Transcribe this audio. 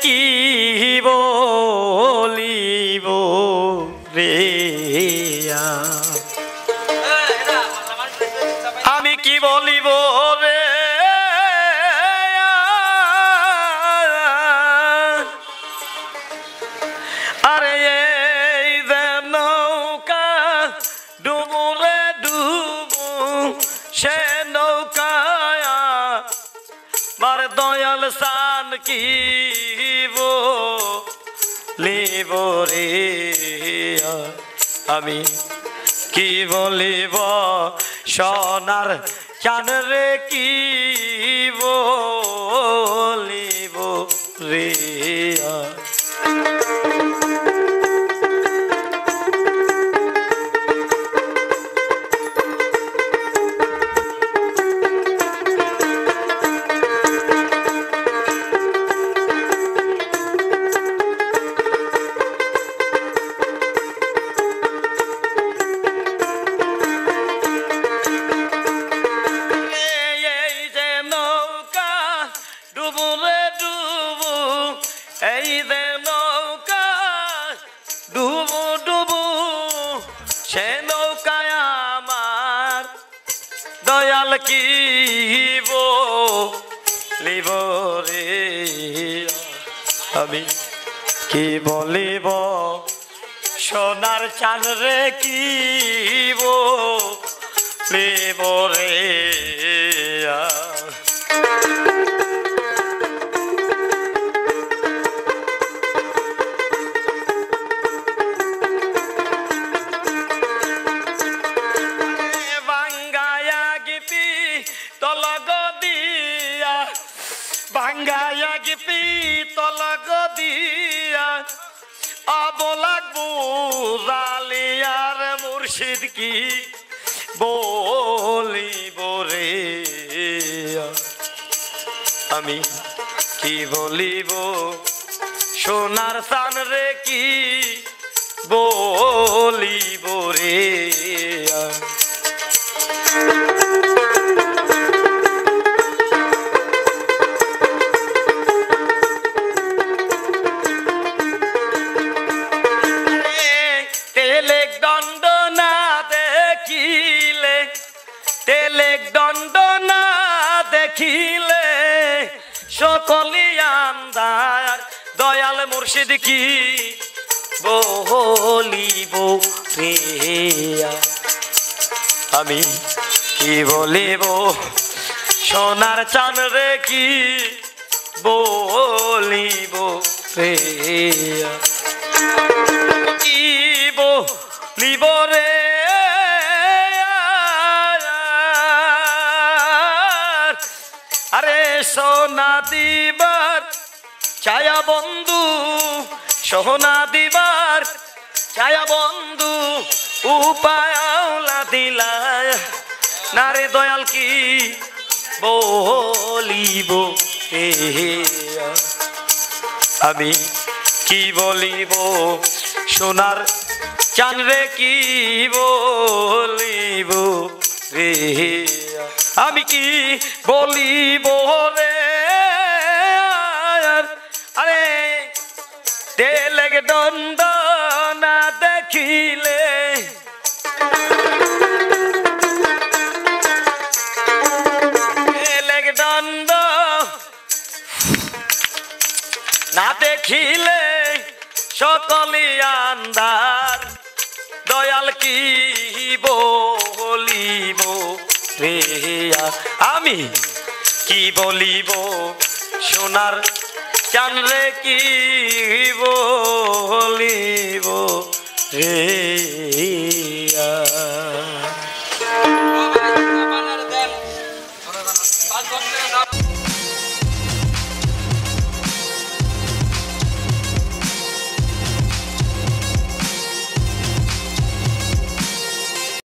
কি বলিব রে আমি কি বলিব রে আরে এই যে নৌকা ডুবুরে ডুবু সে নৌকায় মার দয়াল সান কি বলিব রে আমি কি বলিব সোনার চাঁদ রে কি বলিব রে দয়াল কি বলিব রে আমি কি বলিব সোনার চাঁদ রে কি বলিব রে ভাঙ্গায়া গিপি তলগ দিয়া অবলাক বুঝালিয়ার মুর্শিদ কি বলিব রে আমি কি বলিব সোনার সান রে কি বলিব রে দণ্ডনা দেখিলে সকলি আন্দার দয়াল মুর্শিদ কি বলিব রে আমি কি বলিব সোনার চাঁদ রে কি বলিব রে কি বলিব রে আরে সোনা দিবার ছায়া বন্ধু সোনা দিবার ছায়া বন্ধু উপায়লা দিলা নারে দয়াল কি বলিব আমি কি বলিব সোনার চাঁদ রে কি বলিব রে আমি কি বলিব রে আরে তেলেগ দণ্ড না দেখিলে তেলেগ দণ্ড না দেখিলে সকলি আন্দার দয়াল কি বলিব রে আমি কি বলিব সোনার চাঁদ রে কি বলি